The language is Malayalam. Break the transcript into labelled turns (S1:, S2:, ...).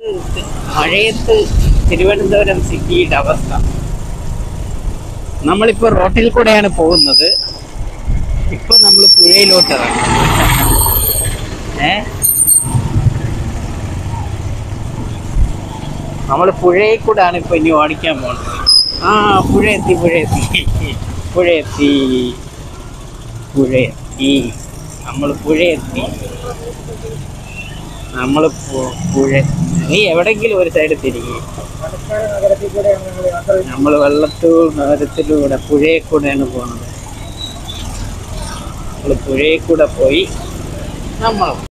S1: മഴയത്ത് തിരുവനന്തപുരം സിറ്റിയുടെ അവസ്ഥ. നമ്മളിപ്പോൾ റോട്ടിൽ കൂടെയാണ് പോകുന്നത്. ഇപ്പൊ നമ്മൾ പുഴയിലോട്ട് ഇറങ്ങും. നമ്മൾ പുഴയിൽ കൂടാണ് ഇപ്പൊ ഇനി ഓടിക്കാൻ പോകുന്നത്. ആ പുഴയെത്തി നമ്മൾ പുഴയെത്തി. പുഴ, നീ എവിടെങ്കിലും ഒരു സൈഡ് തിരികെ. നമ്മൾ വെള്ളത്തൂർ നഗരത്തിലൂടെ പുഴയിൽ കൂടെയാണ് പോകുന്നത്. നമ്മൾ പുഴയിൽ കൂടെ പോയി നമ്മൾ